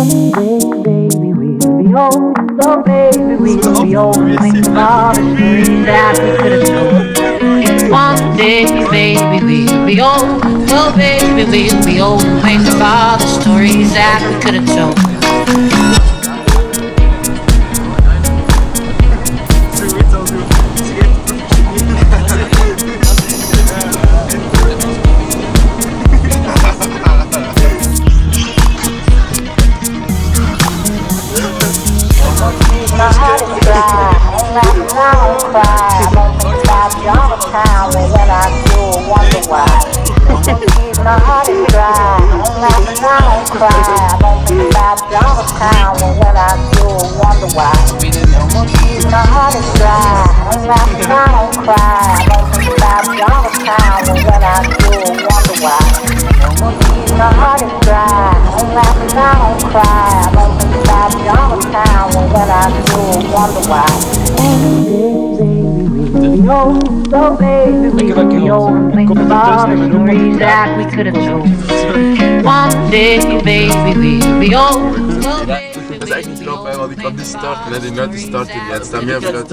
baby, we'll be old. So baby, we'll be old. Think of all the stories that we could have told. One day, baby, we'll be old. So baby, we'll be old. Think of all the stories that we could have told. My heart is dry, and I don't cry. I don't think about John Town, but when I do, I wonder why. My heart is dry, and I don't cry. I don't think about John Town, but when I do, I wonder why. My heart is dry, and I don't cry. I don't think about John Town, but when I do, I wonder why. My heart is dry, and I don't cry. I don't think about John Town, but when I do, I wonder why. So baby, we'll be old. Think of all the stories that we could have told. One day, baby, we'll be old. Dat is echt niet knap, hè, want ik kan niet starten, hè, die nuiten starten niet. Het staat meer vanuit.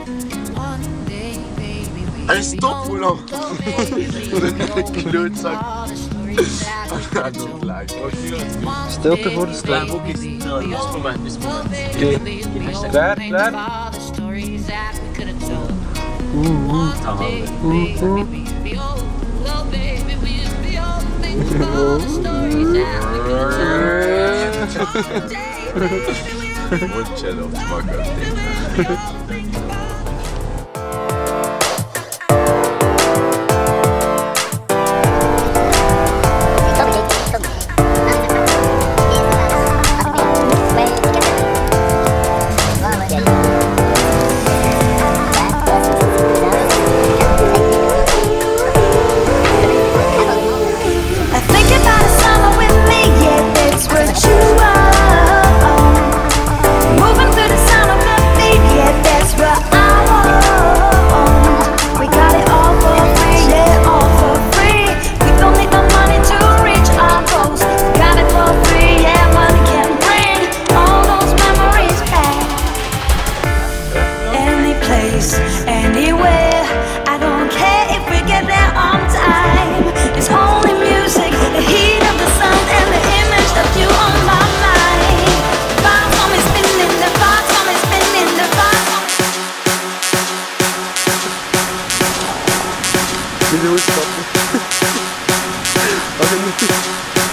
Allee, stop, hoe lang? Klootzak. I don't like. Stilte voor de stem. Oké, klaar? One channel, fuck up. Anywhere, I don't care if we get there on time. It's only music, the heat of the sun and the image of you on my mind. The thoughts on me spinning, the thoughts on me spinning, the thoughts on me. Video is stoppen. Wat denk je?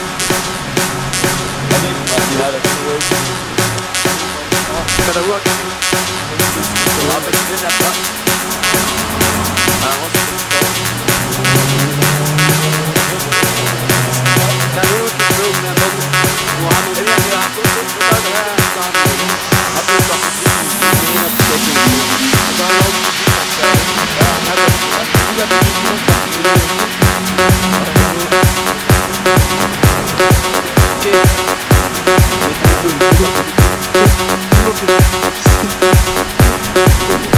Gaat dat goed? Thank you.